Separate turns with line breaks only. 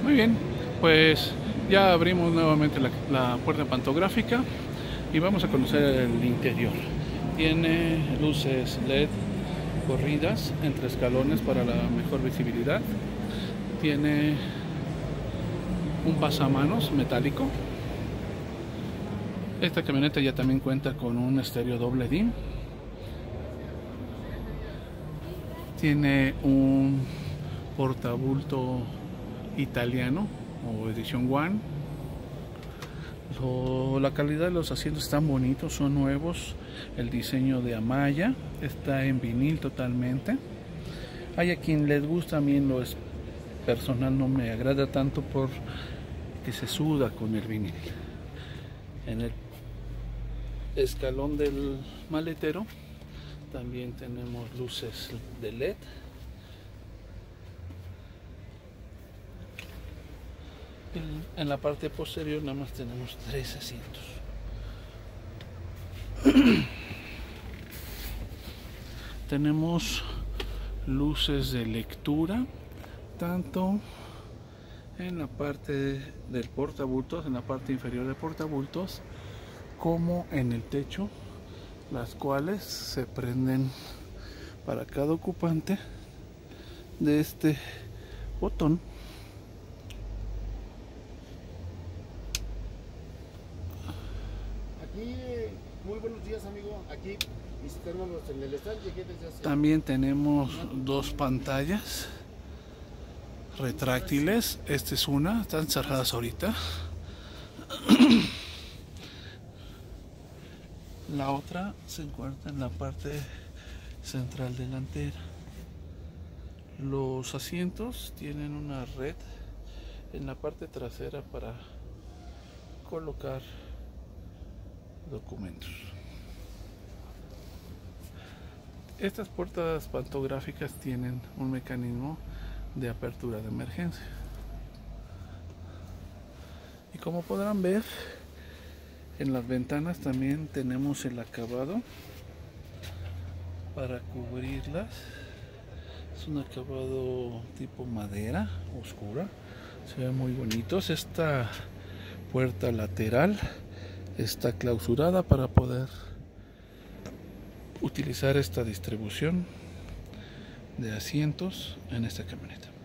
Muy bien, pues ya abrimos nuevamente la puerta pantográfica y vamos a conocer el interior. Tiene luces LED corridas entre escalones para la mejor visibilidad. Tiene un pasamanos metálico. Esta camioneta ya también cuenta con un estéreo doble DIN. Tiene un portabulto italiano o edición One. La calidad de los asientos están bonitos, son nuevos. El diseño de Amaya está en vinil totalmente. Hay a quien les gusta, a mí en lo personal no me agrada tanto porque se suda con el vinil. En el escalón del maletero también tenemos luces de LED. En la parte posterior nada más tenemos 3 asientos. Tenemos luces de lectura tanto en la parte del portabultos, en la parte inferior del portabultos, como en el techo, las cuales se prenden para cada ocupante de este botón.
Aquí, muy buenos días, amigo. Aquí visitándonos en el stand, llegué desde hace...
También tenemos 2 pantallas retráctiles. Esta es una, están cerradas ahorita. La otra se encuentra en la parte central delantera. Los asientos tienen una red en la parte trasera para colocar documentos. Estas puertas pantográficas tienen un mecanismo de apertura de emergencia. Y como podrán ver, en las ventanas también tenemos el acabado para cubrirlas. Es un acabado tipo madera oscura, se ve muy bonitos. Esta puerta lateral está clausurada para poder utilizar esta distribución de asientos en esta camioneta.